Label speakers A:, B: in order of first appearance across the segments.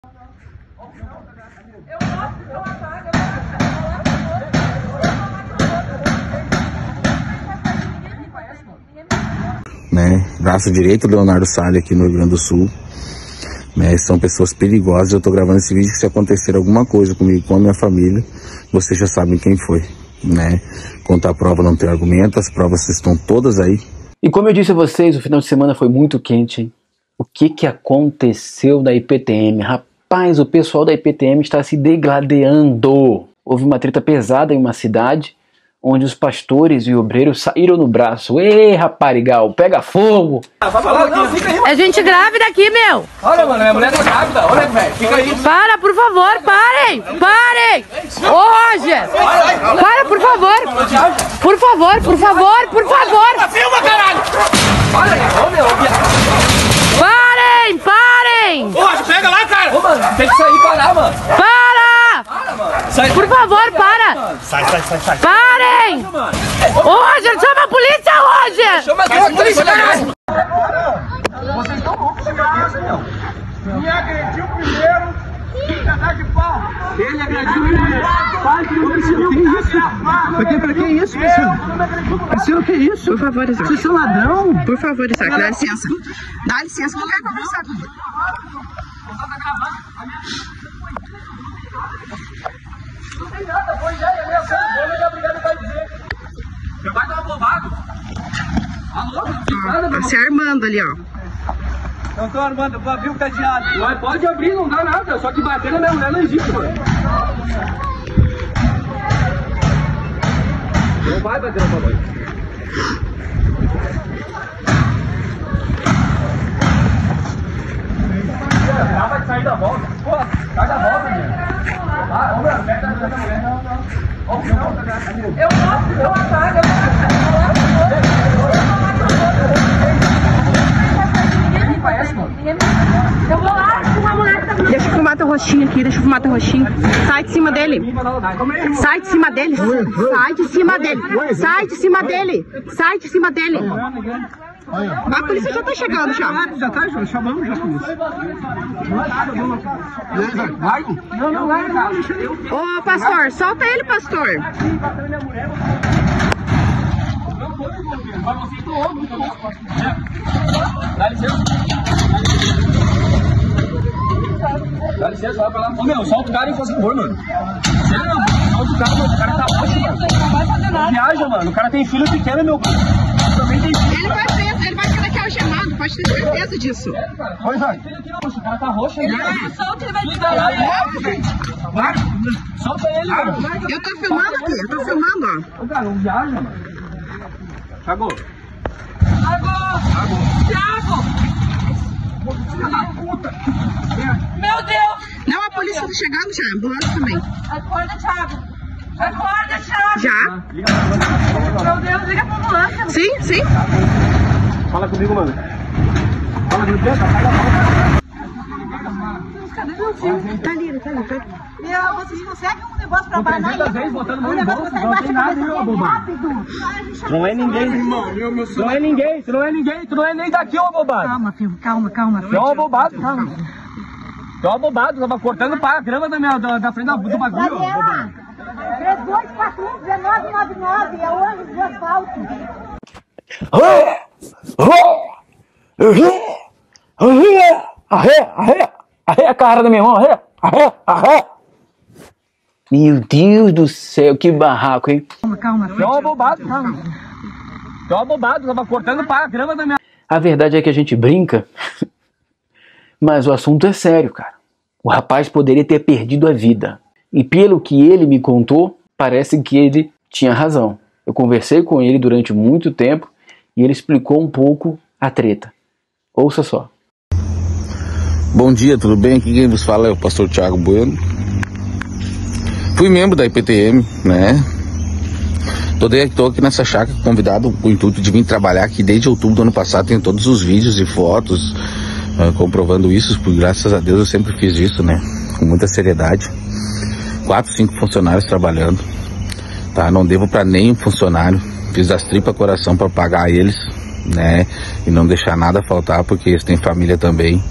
A: Né? Braço direito, Leonardo Salles, aqui no Rio Grande do Sul. Né? São pessoas perigosas. Eu tô gravando esse vídeo que se acontecer alguma coisa comigo, com a minha família, vocês já sabem quem foi. Né? Contra a prova não tem argumento, as provas estão todas aí.
B: E como eu disse a vocês, o final de semana foi muito quente, hein? O que aconteceu da IPTM? Rapaz, o pessoal da IPTM está se degladiando. Houve uma treta pesada em uma cidade, onde os pastores e obreiros saíram no braço. Ei, raparigal, pega fogo!
C: É gente grávida aqui, meu!
D: Olha, mano, minha mulher tá grávida. Olha, velho, fica aí.
C: Para, por favor, parem! Parem! Ô, Roger! Para, por favor! Por favor, por favor, por favor!
D: Filma, caralho! Olha aí, ô, meu,
C: Parem, parem!
D: ô, Roger, pega lá, cara! Ô, mano, tem que sair e parar, mano.
C: Para!
D: Para, mano. Sai.
C: Por favor, para!
D: Sai.
C: Parem! Ô, Roger, chama a polícia, Roger!
D: Chama a polícia, caralho!
E: Vocês estão loucos de cabeça, meu. Me agrediu primeiro, pedaço de pau. Ele agrediu primeiro. Pai, que Pra que isso, Priscila? Priscila, que isso? Por favor, Isaac. Vocês são ladrão? Por favor, Isaac, dá licença. Dá licença, que eu quero conversar com você.
D: Não tem nada, boa ideia mesmo. Vou ligar obrigado pra dizer. Já vai dar uma bobada. Alô, não tem nada, meu.
F: Tá se armando ali, ó.
E: Não tô armando, eu vou abrir o cadeado.
D: Mas pode abrir, não dá nada. Só que bater na minha mulher não existe, mano. Não vai bater na tua mãe. Vai sair da volta. Pô, sai da volta, meu. Ah, ô, meu, pega da mulher. Não.
C: Eu posso, eu atrago, eu vou lá, uma mulher tá...
F: Deixa eu filmar teu rostinho aqui, deixa eu filmar teu rostinho. Sai de cima dele. Sai de cima dele. Sai de cima dele. Sai de cima dele. Sai de cima dele. A polícia já tá chegando, já.
E: Já tá, já chamamos já a polícia.
D: Vai? Não vai, cara.
F: Ô, pastor, solta ele, pastor.
D: Dá licença. Dá licença, vai pra lá. Ô, meu, solta o cara e faz favor, mano. Sério, mano, solta o cara, mano. O cara tá roxo, mano. Viaja, mano. O cara tem filho pequeno, meu. Também tem filho.
F: Ele vai preso, ele vai ficar daqui algemado, pode ter certeza disso.
D: Oi, vai. O cara tá roxo aí.
C: Solta, ele vai te
D: Vai. Solta ele, mano.
F: Eu tô filmando aqui, eu tô filmando, ó.
D: Ô, cara, não viaja, mano. Thiago.
C: Thiago! Meu Deus!
F: Não, a polícia tá chegando já, a ambulância também.
C: Acorda, Thiago! Acorda, Thiago!
F: Já?
C: Meu Deus, liga pra ambulância!
F: Sim.
D: Fala comigo, mano. Fala comigo,
C: Cadê meu filho?
F: Tá ali.
C: Meu, vocês conseguem um negócio pra parar?
D: 300 vezes botando mão
C: Um
D: em
C: negócio
D: bolsa,
C: que tá
D: não
C: embaixo
D: tem
C: da
D: nada,
C: cabeça
D: meu
C: dele,
D: bobado.
C: rápido!
D: Tu não é ninguém, irmão. Tu não é ninguém daqui, ô bobado.
C: Calma, filho, calma.
D: Tu é um abobado. Tu é um abobado, tava cortando para a grama da frente do bagulho, ó.
C: Gabriela, 3241-1999, é o ângulo do asfalto.
B: Arre a cara da minha mão, arre. Meu Deus do céu, que barraco, hein?
C: Calma,
D: Tu é um abobado. Tu é um abobado, tava cortando para a grama da minha...
B: A verdade é que a gente brinca, mas o assunto é sério, cara. O rapaz poderia ter perdido a vida. E pelo que ele me contou, parece que ele tinha razão. Eu conversei com ele durante muito tempo e ele explicou um pouco a treta. Ouça só.
A: Bom dia, tudo bem? Aqui quem vos fala é o pastor Thiago Bueno. Fui membro da IPTM, né? Tô aqui nessa chácara convidado com o intuito de vir trabalhar aqui desde outubro do ano passado. Tenho todos os vídeos e fotos comprovando isso, porque graças a Deus eu sempre fiz isso, né? Com muita seriedade. 4, 5 funcionários trabalhando, tá? Não devo para nenhum funcionário. Fiz das tripas coração para pagar eles, né? E não deixar nada faltar, porque eles têm família também.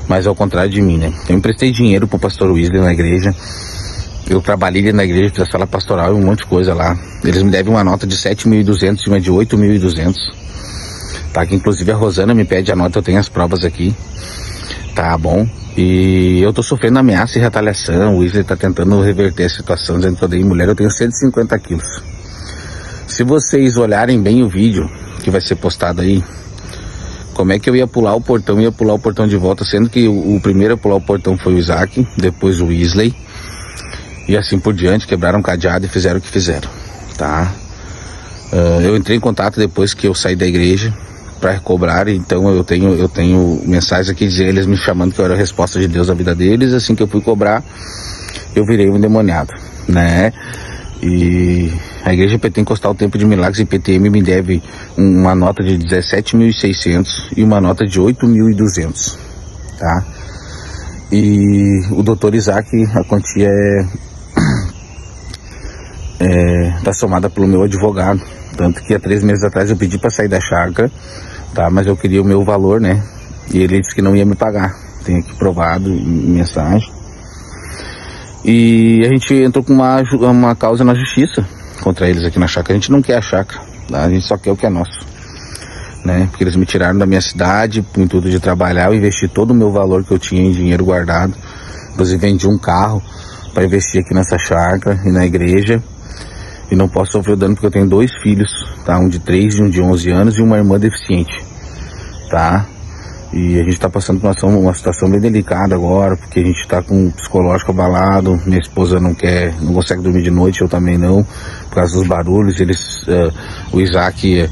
A: Mas ao contrário de mim, né? Eu emprestei dinheiro pro pastor Wesley na igreja. Eu trabalhei na igreja, fiz a sala pastoral e um monte de coisa lá. Eles me devem uma nota de 7.200 e uma de 8.200. Tá? Que inclusive a Rosana me pede a nota, eu tenho as provas aqui. Tá bom? E eu tô sofrendo ameaça e retaliação. O Wesley tá tentando reverter a situação, dizendo que eu dei mulher, eu tenho 150 quilos. Se vocês olharem bem o vídeo que vai ser postado aí, como é que eu ia pular o portão de volta, sendo que o primeiro a pular o portão foi o Isaac, depois o Wesley, e assim por diante, quebraram o cadeado e fizeram o que fizeram, tá? Eu entrei em contato depois que eu saí da igreja para cobrar, então eu tenho mensagens aqui dizendo, eles me chamando que eu era a resposta de Deus à vida deles. Assim que eu fui cobrar, eu virei um endemoniado, né? E a igreja Pentecostal o Tempo de Milagres e PTM me deve uma nota de 17.600 e uma nota de 8.200, tá? E o doutor Isaac, a quantia tá somada pelo meu advogado, tanto que há 3 meses atrás eu pedi para sair da chácara, tá? Mas eu queria o meu valor, né? E ele disse que não ia me pagar. Tem aqui provado em mensagem. E a gente entrou com uma causa na justiça contra eles aqui na chácara. A gente não quer a chácara, tá? A gente só quer o que é nosso, né? Porque eles me tiraram da minha cidade com o intuito de trabalhar. Eu investi todo o meu valor que eu tinha em dinheiro guardado. Inclusive vendi um carro para investir aqui nessa chácara e na igreja. E não posso sofrer dano porque eu tenho 2 filhos, tá? Um de 3 e um de 11 anos e uma irmã deficiente, tá? E a gente tá passando por uma situação bem delicada agora, porque a gente tá com o psicológico abalado. Minha esposa não consegue dormir de noite, eu também não, por causa dos barulhos. O Isaac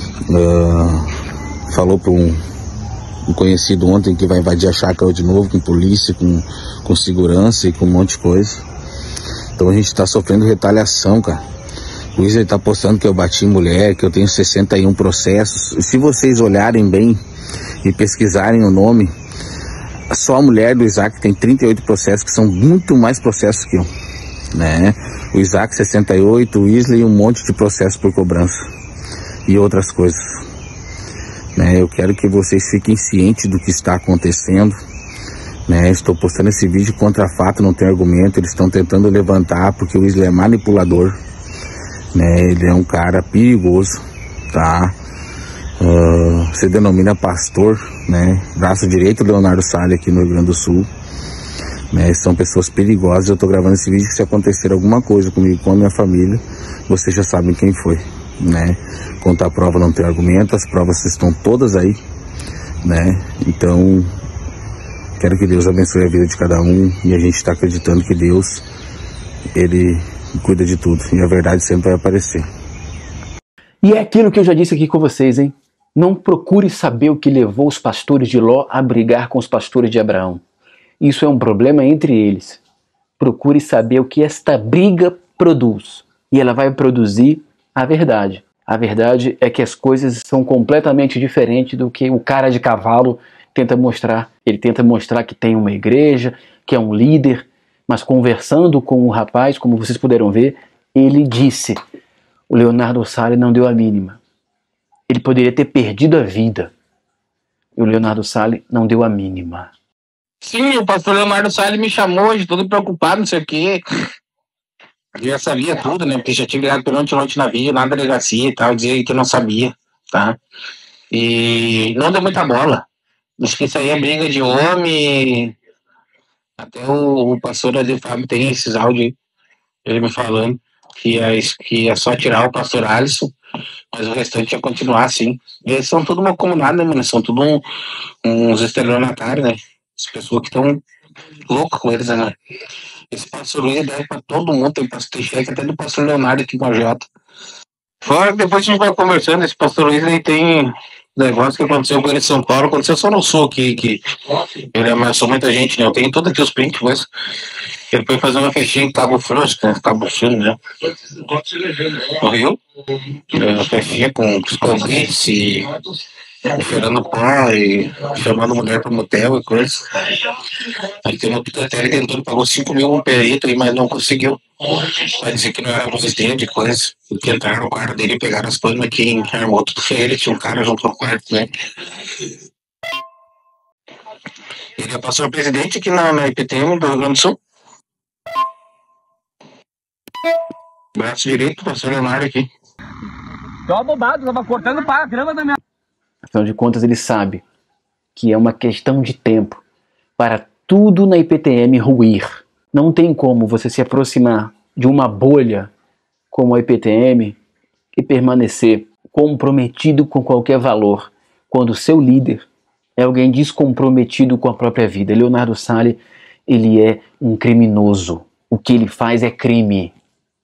A: falou para um conhecido ontem que vai invadir a chácara de novo, com polícia, com segurança e com um monte de coisa. Então a gente tá sofrendo retaliação, cara. O Wesley tá postando que eu bati em mulher, que eu tenho 61 processos. Se vocês olharem bem e pesquisarem o nome, só a mulher do Isaac tem 38 processos, que são muito mais processos que eu, né? O Isaac 68, o Wesley um monte de processos por cobrança e outras coisas, né? Eu quero que vocês fiquem cientes do que está acontecendo, né? Estou postando esse vídeo contra fato, não tem argumento. Eles estão tentando levantar porque o Wesley é manipulador, né? Ele é um cara perigoso, tá? Se denomina pastor, né? Braço direito Leonardo Salles aqui no Rio Grande do Sul, né? São pessoas perigosas. Eu tô gravando esse vídeo que se acontecer alguma coisa comigo, com a minha família, vocês já sabem quem foi, né? Quanto à prova não tem argumento, as provas estão todas aí, né? Então quero que Deus abençoe a vida de cada um, e a gente está acreditando que Deus, Ele cuida de tudo, e a verdade sempre vai aparecer.
B: E é aquilo que eu já disse aqui com vocês, hein? Não procure saber o que levou os pastores de Ló a brigar com os pastores de Abraão. Isso é um problema entre eles. Procure saber o que esta briga produz. E ela vai produzir a verdade. A verdade é que as coisas são completamente diferentes do que o cara de cavalo tenta mostrar. Ele tenta mostrar que tem uma igreja, que é um líder, mas conversando com o rapaz, como vocês puderam ver, ele disse: o Leonardo Salles não deu a mínima. Ele poderia ter perdido a vida. E o Leonardo Salles não deu a mínima.
G: Sim, o pastor Leonardo Salles me chamou hoje, todo preocupado, não sei o quê. Eu já sabia tudo, né? Porque já tinha ligado perante noite na vida, na delegacia e tal, dizia que não sabia, tá? E não deu muita bola. Acho que isso aí é briga de homem. Até o pastor ali, Fábio, tem esses áudios, ele me falando que é só tirar o pastor Alisson, mas o restante ia continuar assim. E eles são tudo uma comunidade, né, mano? São tudo uns estelionatários, né? As pessoas que estão loucas com eles, né? Esse pastor Luiz deve pra todo mundo, tem cheque até do pastor Leonardo aqui com a Jota. Fora que depois a gente vai conversando, esse pastor Luiz ele tem negócio que aconteceu com ele em São Paulo, aconteceu só no sul aqui, que ele ameaçou muita gente, né? Eu tenho todos aqui os prints, mas ele foi fazer uma festinha em Cabo Frio, né? No Rio. Uma festinha com os convites e cheirando pó e chamando mulher para motel e coisa. Aí tem uma puta ele tentou, pagou 5 mil um perito, mas não conseguiu. Vai dizer que não era resistente e coisa. Porque entraram no quarto dele e pegaram as panas, quem armou tudo foi ele, tinha um cara junto no quarto, né? Ele é pastor presidente aqui na IPTM do Rio Grande do Sul. Braço direito, pastor Leonardo aqui.
D: Tô bobado, tava cortando para a grama da minha...
B: Afinal de contas, ele sabe que é uma questão de tempo para tudo na IPTM ruir. Não tem como você se aproximar de uma bolha como a IPTM e permanecer comprometido com qualquer valor, quando o seu líder é alguém descomprometido com a própria vida. Leonardo Sale, ele é um criminoso. O que ele faz é crime.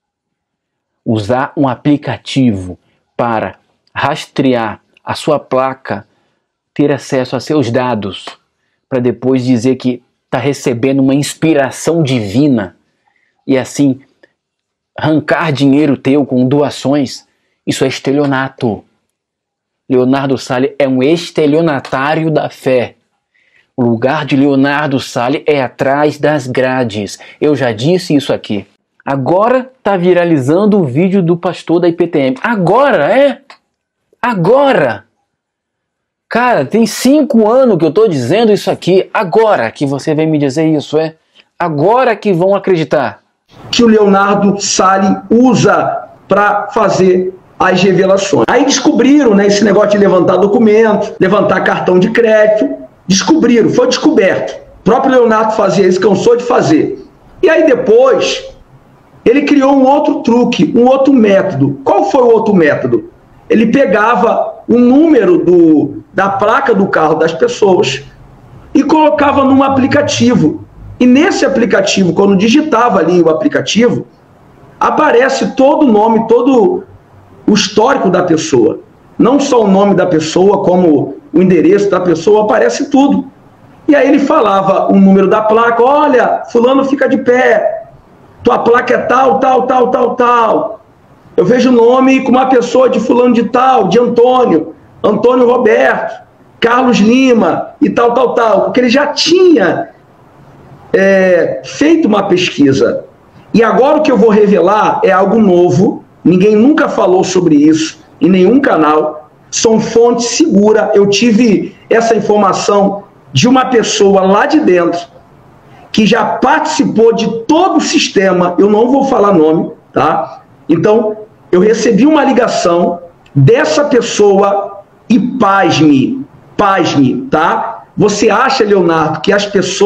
B: Usar um aplicativo para rastrear a sua placa, ter acesso a seus dados, para depois dizer que está recebendo uma inspiração divina e assim arrancar dinheiro teu com doações, isso é estelionato. Leonardo Sale é um estelionatário da fé. O lugar de Leonardo Sale é atrás das grades. Eu já disse isso aqui. Agora está viralizando o vídeo do pastor da IPTM. Agora, é? Agora! Cara, tem 5 anos que eu estou dizendo isso aqui. Agora que você vem me dizer isso, é? Agora que vão acreditar.
E: Que o Leonardo Sale usa para fazer as revelações. Aí descobriram, né, esse negócio de levantar documento, levantar cartão de crédito. Descobriram, foi descoberto. O próprio Leonardo fazia isso, cansou de fazer. E aí depois, ele criou um outro truque, um outro método. Qual foi o outro método? Ele pegava o número da placa do carro das pessoas e colocava num aplicativo. E nesse aplicativo, quando digitava ali o aplicativo, aparece todo o nome, todo o histórico da pessoa. Não só o nome da pessoa, como o endereço da pessoa, aparece tudo. E aí ele falava o número da placa, olha, fulano fica de pé, tua placa é tal, tal, tal, tal, tal. Eu vejo o nome com uma pessoa de fulano de tal, de Antônio Roberto, Carlos Lima e tal, tal, tal. Porque ele já tinha feito uma pesquisa. E agora o que eu vou revelar é algo novo, ninguém nunca falou sobre isso em nenhum canal, são fontes seguras. Eu tive essa informação de uma pessoa lá de dentro, que já participou de todo o sistema, eu não vou falar nome, tá? Então, eu recebi uma ligação dessa pessoa e pasme, tá? Você acha, Leonardo, que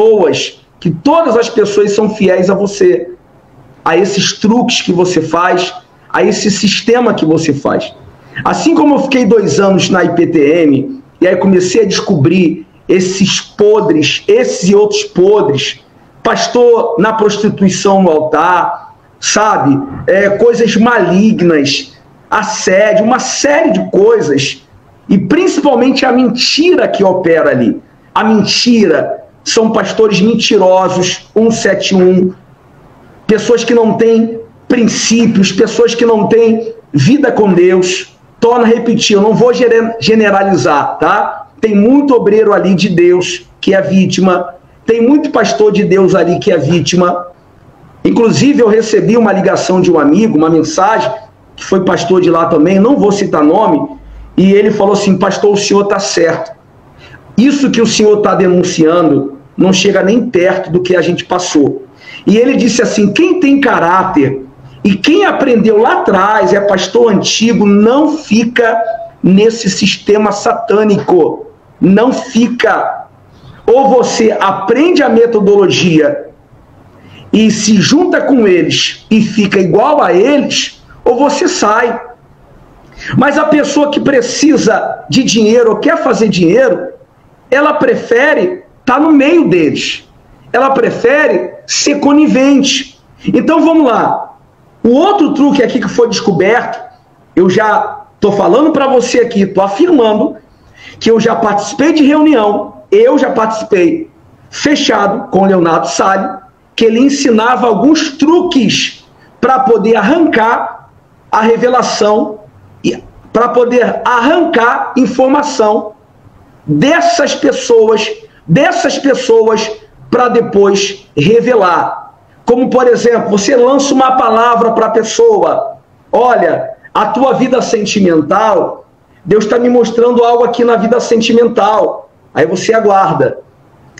E: que todas as pessoas são fiéis a você, a esses truques que você faz, a esse sistema que você faz. Assim como eu fiquei 2 anos na IPTM, e aí comecei a descobrir esses podres, esses e outros podres, pastor na prostituição no altar, sabe? Coisas malignas, assédio, uma série de coisas, e principalmente a mentira que opera ali. A mentira, são pastores mentirosos, 171, pessoas que não têm princípios, pessoas que não têm vida com Deus. Torno a repetir, eu não vou generalizar, tá? Tem muito obreiro ali de Deus que é vítima, tem muito pastor de Deus ali que é vítima. Inclusive eu recebi uma ligação de um amigo, uma mensagem, que foi pastor de lá também, não vou citar nome, e ele falou assim, pastor, o senhor está certo. Isso que o senhor está denunciando não chega nem perto do que a gente passou. E ele disse assim, quem tem caráter e quem aprendeu lá atrás, é pastor antigo, não fica nesse sistema satânico. Não fica. Ou você aprende a metodologia e se junta com eles e fica igual a eles, ou você sai. Mas a pessoa que precisa de dinheiro ou quer fazer dinheiro, ela prefere estar no meio deles. Ela prefere ser conivente. Então vamos lá. O outro truque aqui que foi descoberto, eu já estou falando para você aqui, estou afirmando que eu já participei de reunião, eu já participei fechado com o Leonardo Sale, que ele ensinava alguns truques para poder arrancar a revelação, para poder arrancar informação dessas pessoas para depois revelar. Como, por exemplo, você lança uma palavra para a pessoa, olha, a tua vida sentimental, Deus está me mostrando algo aqui na vida sentimental. Aí você aguarda.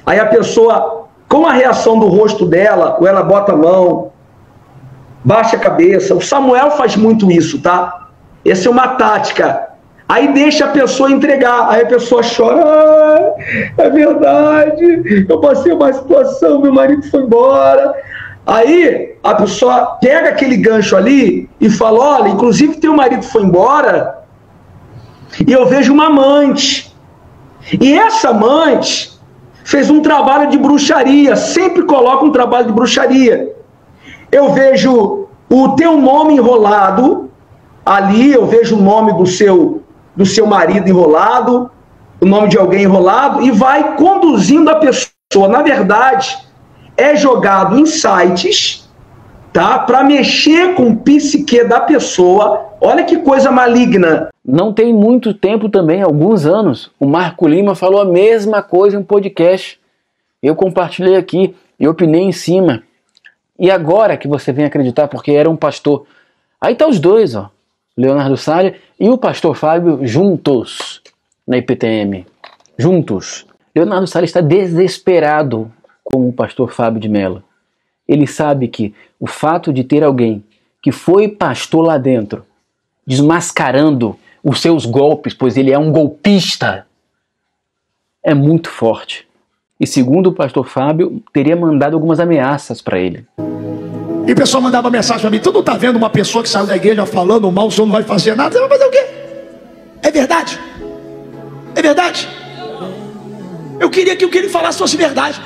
E: Aí a pessoa, com a reação do rosto dela, ou ela bota a mão, baixa a cabeça. O Samuel faz muito isso, tá? Essa é uma tática. Aí deixa a pessoa entregar. Aí a pessoa chora. Ah, é verdade. Eu passei uma situação, meu marido foi embora. Aí a pessoa pega aquele gancho ali e fala, olha, inclusive teu marido foi embora e eu vejo uma amante. E essa amante fez um trabalho de bruxaria. Sempre coloca um trabalho de bruxaria. Eu vejo o teu nome enrolado ali, eu vejo o nome do seu marido enrolado, o nome de alguém enrolado, e vai conduzindo a pessoa. Na verdade, é jogado em sites, tá? Para mexer com o psique da pessoa. Olha que coisa maligna.
B: Não tem muito tempo também, alguns anos, o Marco Lima falou a mesma coisa em um podcast. Eu compartilhei aqui e opinei em cima. E agora que você vem acreditar, porque era um pastor. Aí tá os dois, ó. Leonardo Salles e o pastor Fábio juntos na IPTM. Juntos. Leonardo Salles está desesperado com o pastor Fábio de Mello. Ele sabe que o fato de ter alguém que foi pastor lá dentro, desmascarando os seus golpes, pois ele é um golpista, é muito forte. E segundo o pastor Fábio, teria mandado algumas ameaças para ele.
H: E o pessoal mandava mensagem para mim: tu não tá vendo uma pessoa que saiu da igreja falando mal, o senhor não vai fazer nada? Você vai fazer o quê? É verdade? É verdade? Eu queria que o que ele falasse fosse verdade.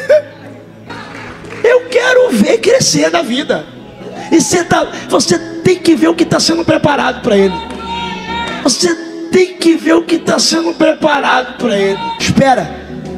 H: Eu quero ver crescer na vida. E você tem que ver o que está sendo preparado para ele. Você tem que ver o que está sendo preparado para ele. Espera.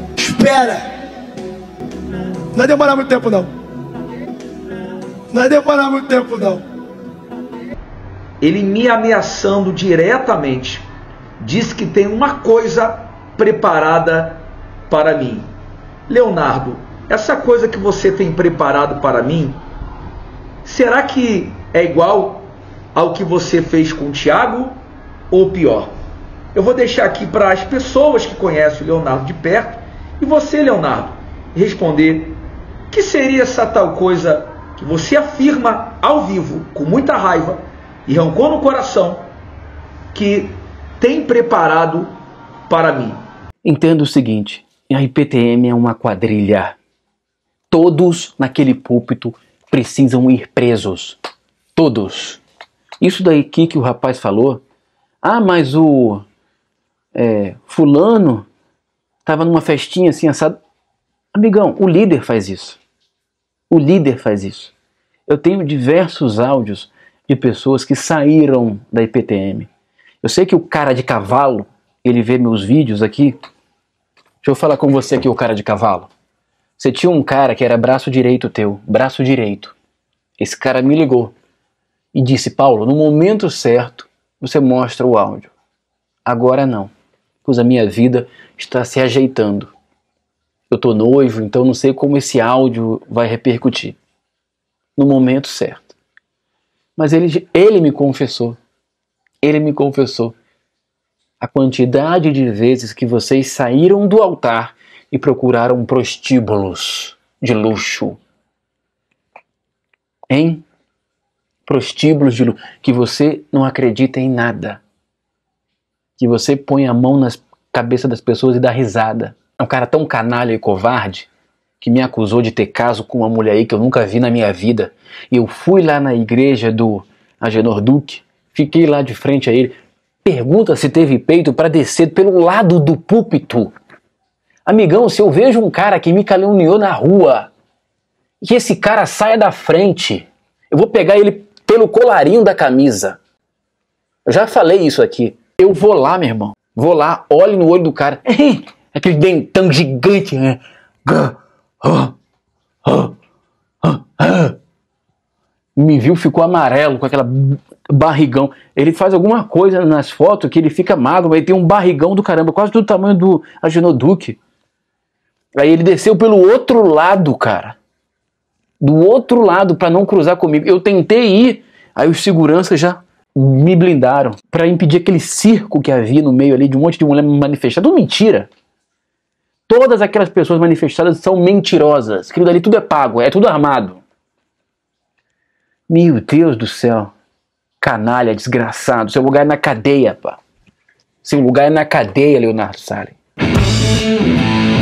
H: Não vai demorar muito tempo não. Não vai demorar muito tempo não.
E: Ele me ameaçando diretamente, diz que tem uma coisa preparada para mim. Leonardo, essa coisa que você tem preparado para mim, será que é igual ao que você fez com o Tiago ou pior? Eu vou deixar aqui para as pessoas que conhecem o Leonardo de perto e você, Leonardo, responder o que seria essa tal coisa que você afirma ao vivo, com muita raiva e rancor no coração, que tem preparado para mim.
B: Entenda o seguinte, a IPTM é uma quadrilha. Todos naquele púlpito precisam ir presos. Todos. Isso daí que o rapaz falou, mas o fulano estava numa festinha assim assado. Amigão, o líder faz isso. O líder faz isso. Eu tenho diversos áudios de pessoas que saíram da IPTM. Eu sei que o cara de cavalo, ele vê meus vídeos aqui. Deixa eu falar com você aqui, o cara de cavalo. Você tinha um cara que era braço direito teu, braço direito. Esse cara me ligou e disse: Paulo, no momento certo você mostra o áudio. Agora não, pois a minha vida está se ajeitando. Eu estou noivo, então não sei como esse áudio vai repercutir. No momento certo. Mas ele me confessou. Ele me confessou a quantidade de vezes que vocês saíram do altar e procuraram prostíbulos de luxo. Hein? Prostíbulos de luxo. Que você não acredita em nada. Que você põe a mão nas cabeças das pessoas e dá risada. É um cara tão canalha e covarde que me acusou de ter caso com uma mulher aí que eu nunca vi na minha vida. E eu fui lá na igreja do Agenor Duque, fiquei lá de frente a ele. Pergunta se teve peito para descer pelo lado do púlpito. Amigão, se eu vejo um cara que me caluniou na rua e esse cara saia da frente, eu vou pegar ele pelo colarinho da camisa. Eu já falei isso aqui. Eu vou lá, meu irmão. Vou lá, olho no olho do cara. Aquele dentão gigante, né? Me viu, ficou amarelo, com aquela barrigão. Ele faz alguma coisa nas fotos que ele fica magro, mas ele tem um barrigão do caramba, quase do tamanho do Agenor Duque. Aí ele desceu pelo outro lado, cara. Do outro lado, para não cruzar comigo. Eu tentei ir, aí os seguranças já me blindaram para impedir aquele circo que havia no meio ali de um monte de mulher manifestar. Tudo mentira. Todas aquelas pessoas manifestadas são mentirosas. Aquilo dali tudo é pago, é tudo armado. Meu Deus do céu. Canalha, desgraçado. Seu lugar é na cadeia, pá. Seu lugar é na cadeia, Leonardo Salles.